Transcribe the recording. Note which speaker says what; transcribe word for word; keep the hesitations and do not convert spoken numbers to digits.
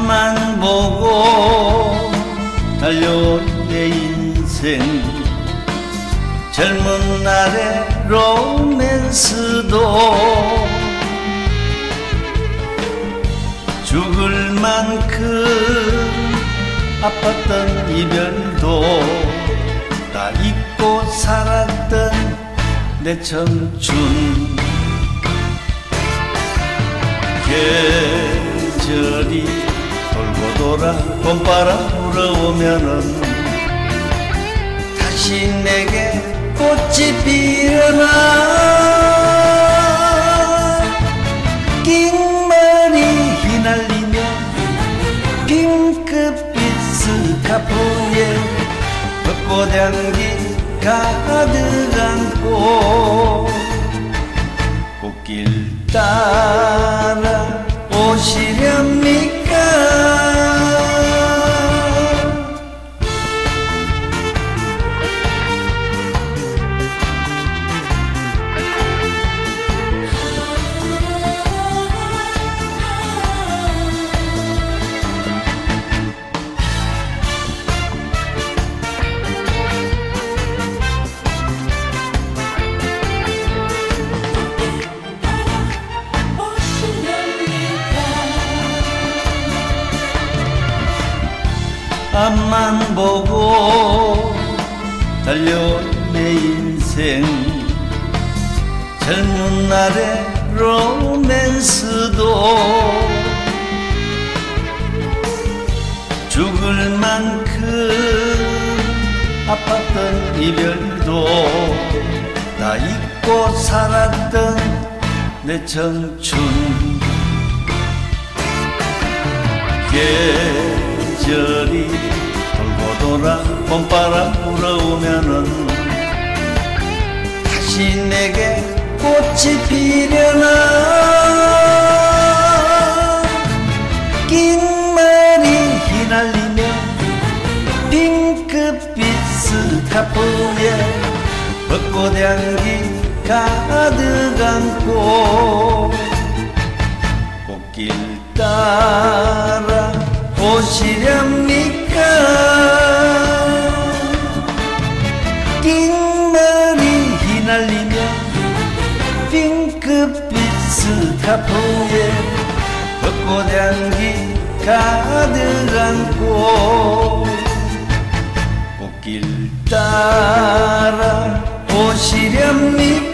Speaker 1: 앞만 보고 달려온 내 인생, 젊은 날의 로맨스도 죽을 만큼 아팠던 이별도 다 잊고 살았던 내 청춘. 계절이 돌고 돌아 봄바람 불어오면은 다시 내게 꽃이 피어나. 긴 머리 휘날리며 핑크빛 스카프에 벚꽃 향기 가득 안고 꽃길 따라 오시렵니까? 앞만 보고 달려온 내 인생, 젊은 날의 로맨스도 죽을 만큼 아팠던 이별도 다 잊고 살았던 내 청춘. 계절이 돌고 돌아 봄바람 불어오면은 다시 내게 꽃이 피려나. 긴 머리 휘날리며 핑크빛 스카프에 벚꽃 향기 가득 안고 꽃길 따라 오시렵니까? 긴 머리 휘날리며 핑크빛 스카프에 벚꽃 향기 가득 안고 꽃길 따라 오시렵니까?